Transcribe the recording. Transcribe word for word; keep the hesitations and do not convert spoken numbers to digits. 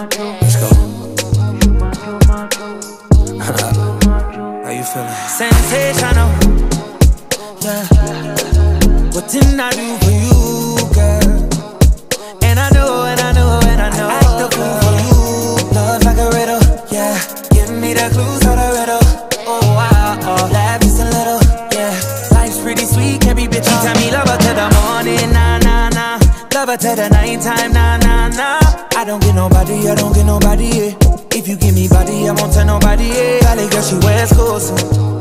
Let's go. How you feeling? Sensational. Yeah. What didn't I do for you, girl? And I know, and I know, and I know I act the fool for you. Love like a riddle, yeah. Give me the clues to the riddle. Oh wow, oh, laugh just a little, yeah. Life's pretty sweet, can't be bitchy. Tell me love her to the morning, nah, nah, nah. Love her to the nighttime, nah, nah, nah. I don't get nobody, I don't get nobody, yeah. If you give me body, I won't tell nobody, yeah. Valley girl, she West Coast.